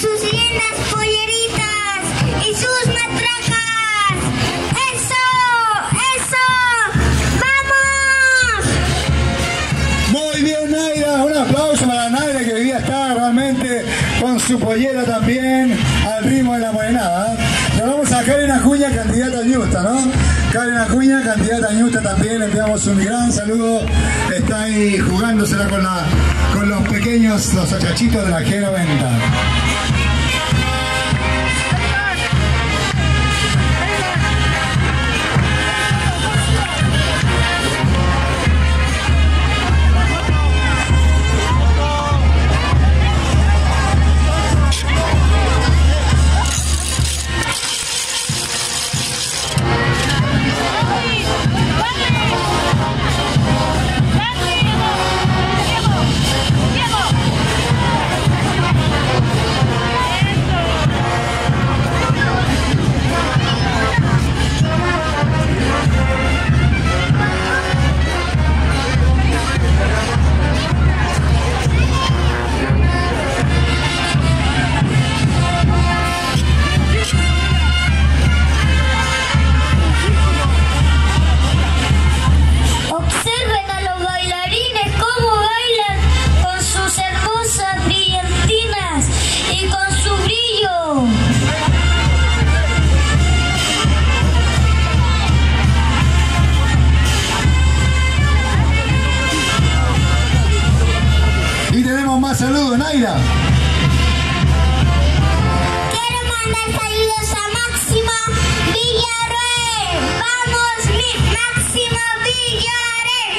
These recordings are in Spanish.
sus lindas polleritas y sus matracas. ¡Eso! ¡Eso! ¡Vamos! Muy bien, Naira. Un aplauso para Naira, que hoy día está realmente con su pollera también al ritmo de la morenada. Nos vamos a Karen Acuña, candidata a Ñusta, ¿no? Karen Acuña, candidata a Ñusta también. Le enviamos un gran saludo. Está ahí jugándosela con los pequeños, los achachitos de la G90. Saludos, Naira. Quiero mandar saludos a Máximo Villarreal. ¡Vamos, mi Máximo Villarreal!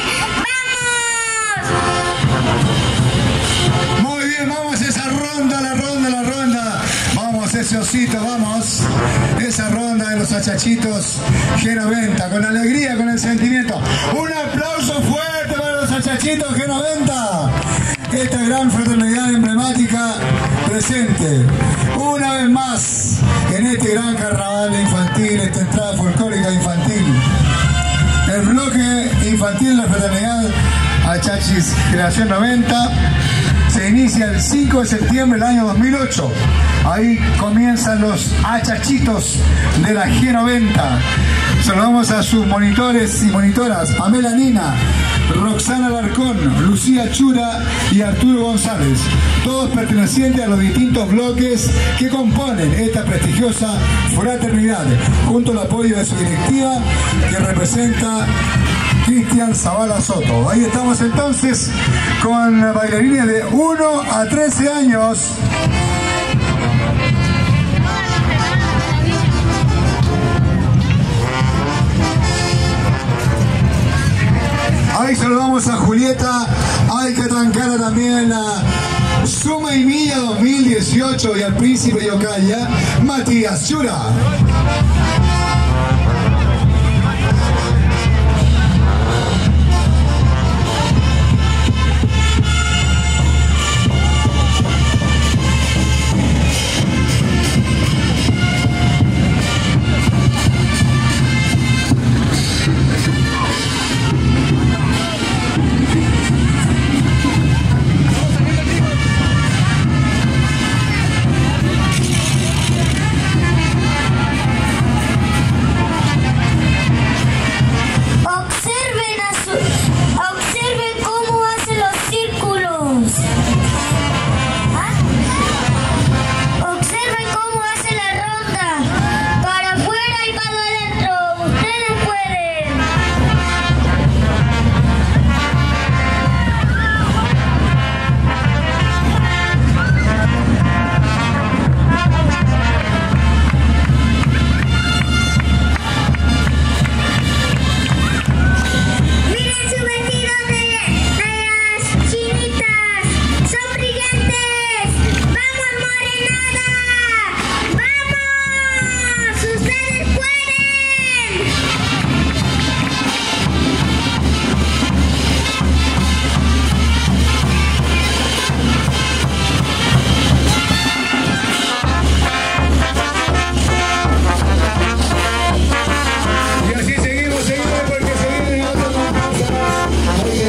¡Vamos! Muy bien, vamos a esa ronda, la ronda. Vamos, ese osito, vamos. Esa ronda de los achachitos G90, con alegría, con el sentimiento. Un aplauso fuerte para los achachitos G90. Esta gran fraternidad emblemática presente una vez más en este gran carnaval infantil, esta entrada folclórica infantil. El bloque infantil de la fraternidad Achachis Generación 90 se inicia el 5 de septiembre del año 2008. Ahí comienzan los achachitos de la G90. Saludamos a sus monitores y monitoras, Pamela Nina, Roxana Alarcón, Lucía Chura y Arturo González, todos pertenecientes a los distintos bloques que componen esta prestigiosa fraternidad, junto al apoyo de su directiva, que representa Cristian Zavala Soto. Ahí estamos entonces con bailarines de 1 a 13 años. Ahí saludamos a Julieta Alcatancara, también a Suma y Milla 2018 y al Príncipe de Ocaya, Matías Chura.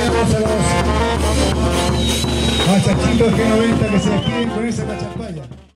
Achachitos G90 que se despiden con esa cachaspalla.